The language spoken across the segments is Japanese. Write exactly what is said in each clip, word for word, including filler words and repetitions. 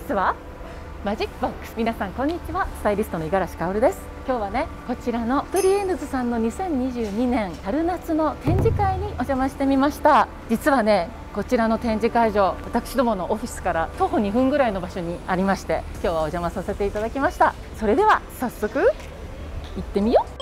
スはマジックボックス。皆さんこんにちは、スタイリストの五十嵐薫です。今日はね、こちらのアトリエーヌズさんのにせんにじゅうにねん春夏の展示会にお邪魔してみました。実はね、こちらの展示会場、私どものオフィスから徒歩にふんぐらいの場所にありまして、今日はお邪魔させていただきました。それでは早速行ってみよ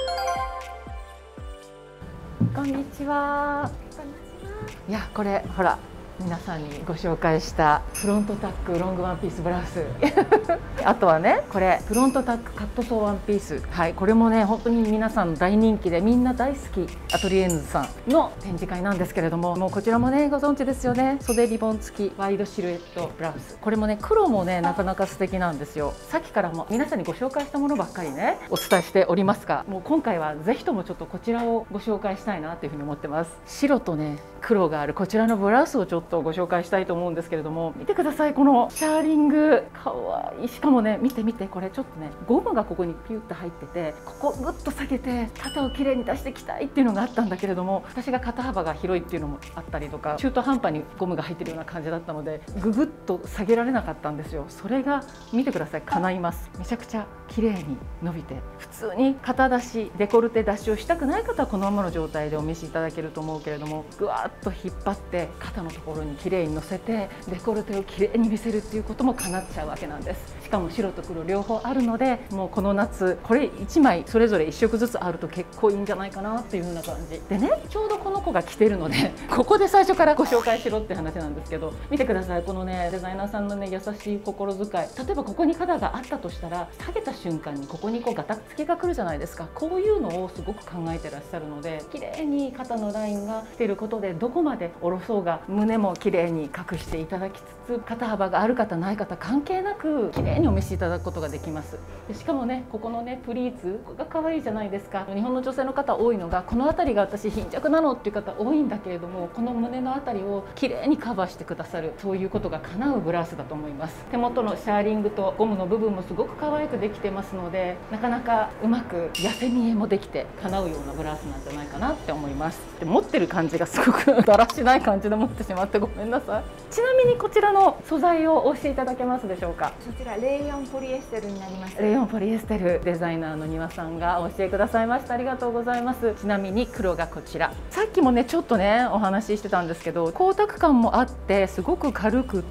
う。こんにちは。いや、これほら、皆さんにご紹介したフロントタックロングワンピースブラウスあとはね、これフロントタックカットソーワンピース、はい、これもね本当に皆さん大人気でみんな大好きアトリエーヌズさんの展示会なんですけれども、もうこちらもねご存知ですよね。袖リボン付きワイドシルエットブラウス、これもね黒もねなかなか素敵なんですよ。さっきからも皆さんにご紹介したものばっかりねお伝えしておりますが、もう今回はぜひともちょっとこちらをご紹介したいなというふうに思ってます。白とね黒があるこちらのブラウスをちょっとご紹介したいと思うんですけれども、見てください、このシャーリングかわいい。しかもね見て見て、これちょっとねゴムがここにピュッと入ってて、ここグッと下げて肩をきれいに出していきたいっていうのがあったんだけれども、私が肩幅が広いっていうのもあったりとか、中途半端にゴムが入ってるような感じだったのでググッと下げられなかったんですよ。それが見てください、叶います。めちゃくちゃ綺麗に伸びて、普通に肩出しデコルテ出しをしたくない方はこのままの状態でお召しいただけると思うけれども、ぐわっと引っ張って肩のところに綺麗に乗せてデコルテを綺麗に見せるっていうことも叶っちゃうわけなんです。しかも白と黒両方あるので、もうこの夏これいちまいそれぞれいっしょくずつあると結構いいんじゃないかなっていう風な感じでね、ちょうどこの子が着てるのでここで最初からご紹介しろって話なんですけど、見てください、このねデザイナーさんのね優しい心遣い。例えばここに肩があったとしたら、下げた瞬間にここにこうガタつきがくるじゃないですか。こういうのをすごく考えてらっしゃるので、綺麗に肩のラインが来てることで、どこまで下ろそうが胸も綺麗に隠していただきつつ、肩幅がある方ない方関係なく綺麗にお召しいただくことができます。でしかもね、ここのねプリーツが可愛いじゃないですか。日本の女性の方多いのが、この辺りが私貧弱なのっていう方多いんだけれども、この胸の辺りを綺麗にカバーしてくださる、そういうことが叶うブラウスだと思います。手元のシャーリングとゴムの部分もすごく可愛くできてますので、なかなかうまく痩せ見えもできて叶うようなブラウスなんじゃないかなって思います。で持ってる感じがすごくだらしない感じで持ってしまってごめんなさい。ちなみにこちらの素材をお教えいただけますでしょうか。 こちらレーヨンポリエステルになります。 レーヨンポリエステル、デザイナーの丹羽さんがお教えくださいました。ありがとうございます。ちなみに黒がこちら。さっきもねちょっとねお話ししてたんですけど、光沢感もあってすごく軽くって、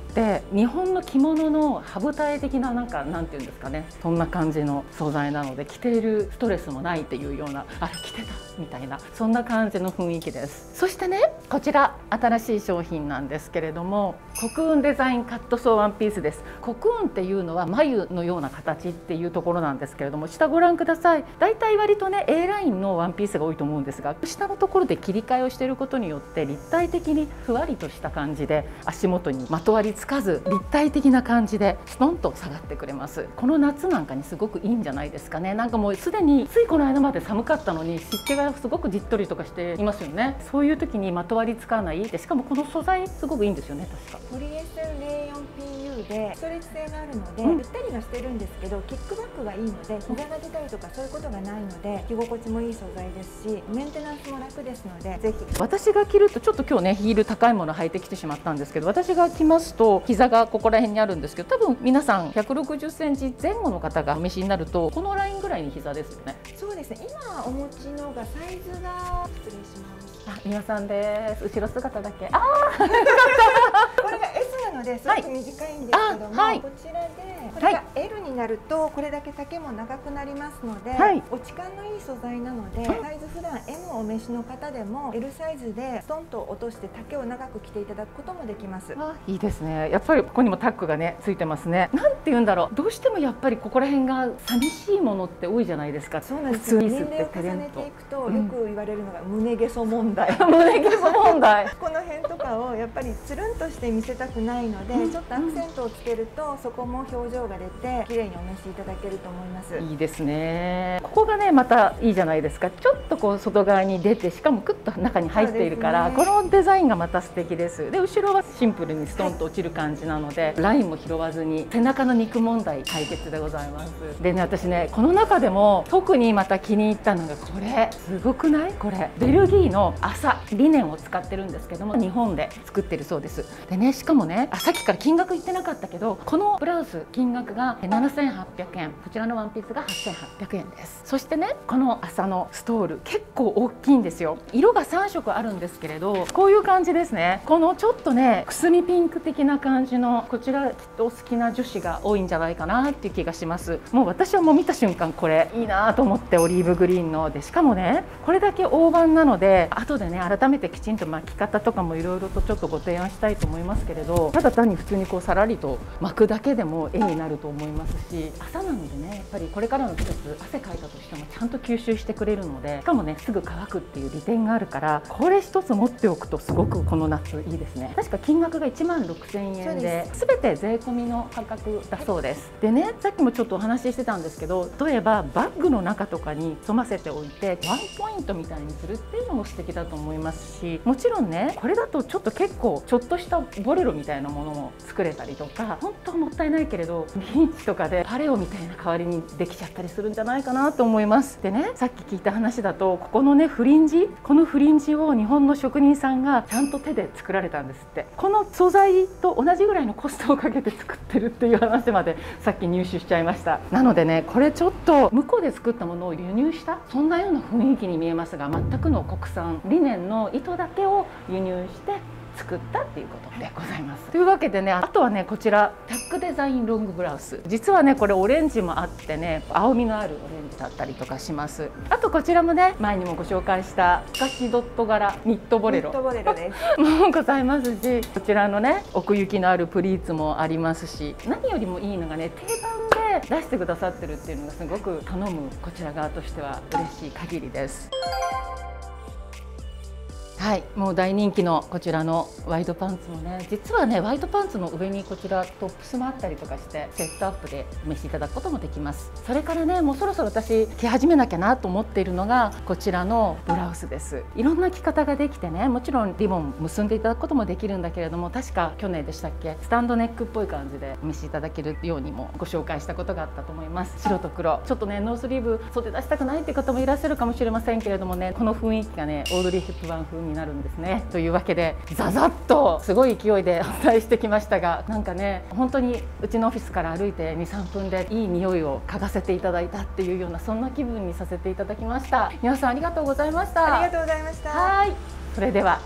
日本の着物の羽二重的な、なんかなんていうんですかね、そんな感じの素材なので、着ているストレスもないっていうような、あれ着てたみたいな、そんな感じの雰囲気です。そしてね、こちら新しい商品なんですけれども、コクーンデザインカットソーワンピースです。コクーンっていうのは眉のような形っていうところなんですけれども、下ご覧ください。だいたい割とね A ラインのワンピースが多いと思うんですが、下のところで切り替えをしていることによって立体的にふわりとした感じで、足元にまとわりつかず立体的な感じでストンと下がってくれます。この夏なんかにすごくいいんじゃないですかね。なんかもうすでについこの間まで寒かったのに湿気がすごくじっとりとかしていますよね。そういう時にまとわりつかないで、しかもこの素材すごくいいんですよね。確かポリエステルレーヨン ピーユー でストレッチ性があるので、 うん、 ゆったりはしてるんですけど、キックバックがいいので膝が出たりとかそういうことがないので、着心地もいい素材ですし、メンテナンスも楽ですので、ぜひ。 私が着るとちょっと今日ねヒール高いもの履いてきてしまったんですけど、私が着ますと膝がここら辺にあるんですけど、多分皆さんひゃくろくじゅっセンチぜん後の方がお召しになるとこのラインぐらいに膝ですよね。 そうですね、今お持ちのがサイズが、失礼します。 あ、皆さんです。後ろ姿だけ。ああこれが エス なのですごく短いんですけども、 はい、 こちらでこれが エル になるとこれだけ丈も長くなりますので、はい、落ち感のいい素材なので、サイズ普段 エム をお召しの方でも エル サイズでストンと落として丈を長く着ていただくこともできます。 あ、いいですね。やっぱりここにもタックがねついてますね。なんて言うんだろう、どうしてもやっぱりここら辺が寂しいものって多いじゃないですか。 そうなんです。年齢を重ねていくとよく言われるのが胸ゲソ問題。 胸ゲソ問題。 この辺とかをやっぱりつるんとして見せたくないので、ちょっとアクセントをつけるとそこも表情が出て綺麗にお召しいただけると思います。 いいですね。ここがねまたいいじゃないですか。ちょっとこう外側に出て、しかもクッと中に入っているから、ね、このデザインがまた素敵です。で後ろはシンプルにストンと落ちる感じなので、はい、ラインも拾わずに背中の肉問題解決でございます。でね、私ねこの中でも特にまた気に入ったのがこれ、すごくない？これベルギーの麻リネンを使ってるんですけども、日本でで作ってるそうです。でね、しかもね、あ、さっきから金額言ってなかったけど、このブラウス金額がななせんはっぴゃくえん、こちらのワンピースがはっせんはっぴゃくえんです。そしてね、この麻のストール結構大きいんですよ。色がさんしょくあるんですけれど、こういう感じですね。このちょっとね、くすみピンク的な感じの、こちらきっとお好きな女子が多いんじゃないかなっていう気がします。もう私はもう見た瞬間これいいなと思って、オリーブグリーンので、しかもねこれだけ大判なので、後でね改めてきちんと巻き方とかもいろいろとちょっとご提案したいと思いますけれど、ただ単に普通にこうさらりと巻くだけでも絵になると思いますし、朝なのでね、やっぱりこれからの季節汗かいたとしてもちゃんと吸収してくれるので、しかもねすぐ乾くっていう利点があるから、これ一つ持っておくとすごくこの夏いいですね。確か金額がいちまんろくせんえんで、全て税込みの価格だそうです。でね、さっきもちょっとお話ししてたんですけど、例えばバッグの中とかに潜ませておいてワンポイントみたいにするっていうのも素敵だと思いますし、もちろんねこれだとちょっと結構ちょっとしたボレロみたいなものも作れたりとか、本当はもったいないけれどビーチとかでパレオみたいな代わりにできちゃったりするんじゃないかなと思います。でね、さっき聞いた話だと、ここのねフリンジ、このフリンジを日本の職人さんがちゃんと手で作られたんですって。この素材と同じぐらいのコストをかけて作ってるっていう話までさっき入手しちゃいました。なのでね、これちょっと向こうで作ったものを輸入したそんなような雰囲気に見えますが、全くの国産リネンの糸だけを輸入して作ったっていうことでございます。というわけでね、あとはねこちらタックデザインロングブラウス、実はねこれオレンジもあってね、青みのあるオレンジだったりとかします。あとこちらもね前にもご紹介した透かしドット柄ニットボレロもございますし、こちらのね奥行きのあるプリーツもありますし、何よりもいいのがね、定番で出してくださってるっていうのがすごく頼むこちら側としては嬉しい限りです。はい、もう大人気のこちらのワイドパンツもね、実はねワイドパンツの上にこちらトップスもあったりとかしてセットアップでお召しいただくこともできます。それからね、もうそろそろ私着始めなきゃなと思っているのがこちらのブラウスです。いろんな着方ができてね、もちろんリボン結んでいただくこともできるんだけれども、確か去年でしたっけ、スタンドネックっぽい感じでお召しいただけるようにもご紹介したことがあったと思います。白と黒、ちょっとねノースリーブ袖出したくないっていう方もいらっしゃるかもしれませんけれどもね、この雰囲気がねオードリー・ヘップバーン風になるんですね。というわけでザザッとすごい勢いでお伝えしてきましたが、なんかね本当にうちのオフィスから歩いてにさんぷんでいい匂いを嗅がせていただいたっていうような、そんな気分にさせていただきました。皆さんありがとうございました。 ありがとうございました。 はい、それでは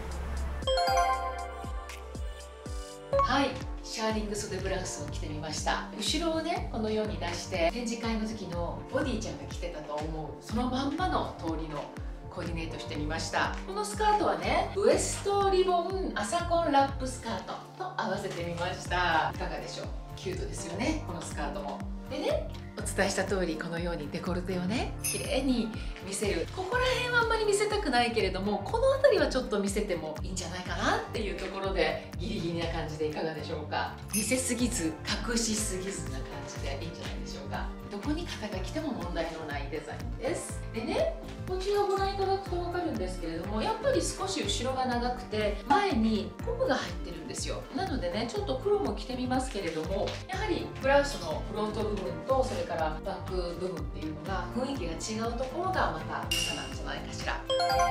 はい、シャーリング袖ブラウスを着てみました。後ろをねこのように出して、展示会の時のボディちゃんが着てたと思うそのまんまの通りのコーディネートしてみました。このスカートはねウエストリボン朝コンラップスカートと合わせてみました。いかがでしょう。キュートですよね、このスカートも。でね、お伝えした通りこのようにデコルテをね綺麗に見せる、ここら辺はあんまり見せたくないけれども、この辺りはちょっと見せてもいいんじゃないかなっていうところでギリギリな感じでいかがでしょうか。見せすぎず隠しすぎずな感じでいいんじゃないでしょうか。どこに肩が来ても問題のないデザインです。でね、こちらをご覧いただくと分かるんですけれども、やっぱり少し後ろが長くて前にゴムが入ってるんですよ。なのでねちょっと黒も着てみますけれども、やはりブラウスのフロント部分とそれからバック部分っていうのが雰囲気が違うところがまた良さなんじゃないかしら。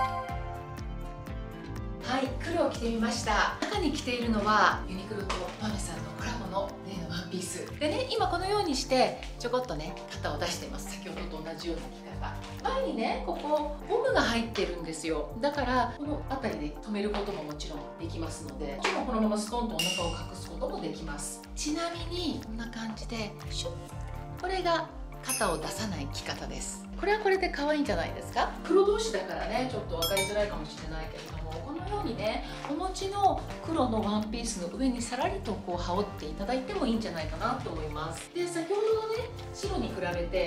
はい、黒を着てみました。中に着ているのはユニクロとマメさんのコラボの例のワンピースでね、今このようにしてちょこっとね肩を出してます。先ほどと同じような着方。前にねここゴムが入ってるんですよ。だからこの辺りで留めることももちろんできますので、今日もこのままストンとお腹を隠すこともできます。ちなみにこんな感じでシュッ、これが肩を出さない着方です。これはこれで可愛いんじゃないですか。黒同士だからねちょっと分かりづらいかもしれないけれども、このようにねお持ちの黒のワンピースの上にさらりとこう羽織っていただいてもいいんじゃないかなと思います。で、先ほどのね白に比べてないね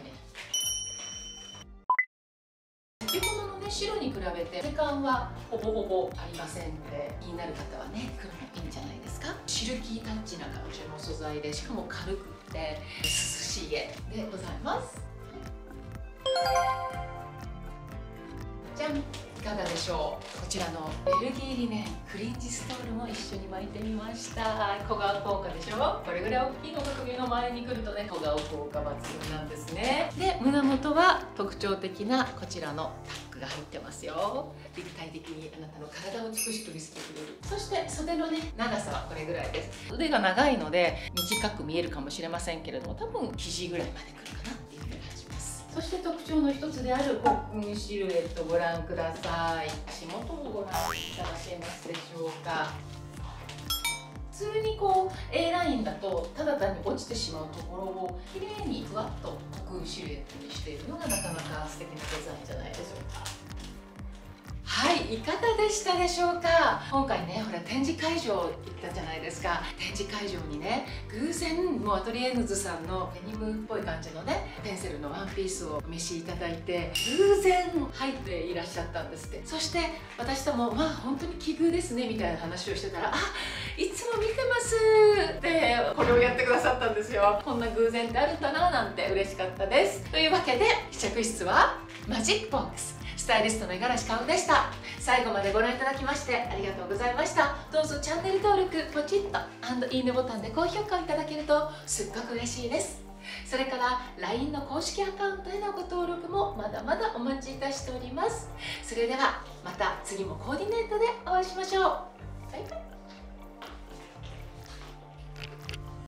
先ほどのね白に比べて手感はほぼほぼありませんので、気になる方はね黒もいいんじゃないですか。シルキータッチな感じの素材で、しかも軽くて涼しげでございます。じゃん、いかがでしょう。こちらのベルギーリネンフリンジストールも一緒に巻いてみました。小顔効果でしょ。これぐらい大きいのが首の前に来るとね、小顔効果抜群なんですね。で、胸元は特徴的なこちらのタックが入ってますよ。立体的にあなたの体を美しく見せてくれる。そして袖のね、長さはこれぐらいです。腕が長いので短く見えるかもしれませんけれども、多分肘ぐらいまで来るかなっていうふうに感じます。そして特徴の一つであるポップンシルエットご覧ください。足元をご覧いただけますでしょうか。普通にこう A ラインだとただ単に落ちてしまうところを綺麗にふわっとポップンシルエットにしているのがなかなか素敵なデザインじゃないでしょうか。はい、いかがでしたでしょうか。今回ね、ほら展示会場行ったじゃないですか。展示会場にね、偶然もうアトリエヌズさんのデニムっぽい感じのねペンセルのワンピースをお召しいただいて、偶然入っていらっしゃったんですって。そして私ともまあ本当に奇遇ですねみたいな話をしてたら、あ、いつも見てますってこれをやってくださったんですよ。こんな偶然ってあるんだななんて嬉しかったです。というわけで試着室はマジックボックス、スタイリストの五十嵐かおでした。最後までご覧いただきましてありがとうございました。どうぞチャンネル登録ポチッと&いいねボタンで高評価をいただけるとすっごく嬉しいです。それから ライン の公式アカウントへのご登録もまだまだお待ちいたしております。それではまた次もコーディネートでお会いしましょう。バイバイ。